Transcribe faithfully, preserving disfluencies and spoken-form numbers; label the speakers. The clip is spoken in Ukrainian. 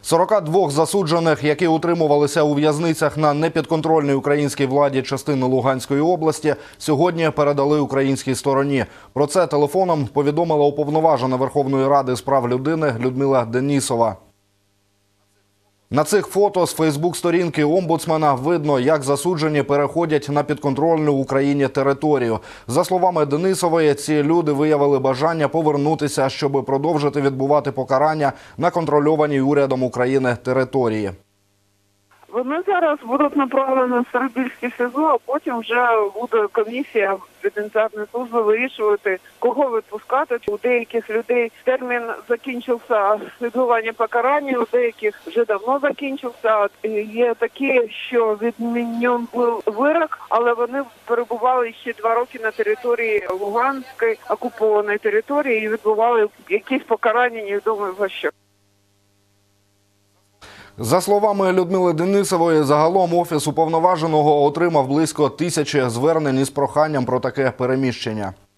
Speaker 1: сорока двох засуджених, які утримувалися у в'язницях на непідконтрольній українській владі частини Луганської області, сьогодні передали українській стороні. Про це телефоном повідомила уповноважена Верховної Ради з прав людини Людмила Денісова. На цих фото з фейсбук-сторінки омбудсмена видно, як засуджені переходять на підконтрольну Україні територію. За словами Денісової, ці люди виявили бажання повернутися, щоб продовжити відбувати покарання на контрольованій урядом України території.
Speaker 2: Вони зараз будуть направлені в Старобільське СІЗО, а потім вже буде комісія пенітенціарної служби вирішувати, кого відпускати. У деяких людей термін закінчився відбування покарання, у деяких вже давно закінчився. Є такі, що відмінен був вирок, але вони перебували ще два роки на території Луганської окупованої території і відбували якісь покарання, невідомо за що.
Speaker 1: За словами Людмили Денісової, загалом Офіс уповноваженого отримав близько тисячі звернень із проханням про таке переміщення.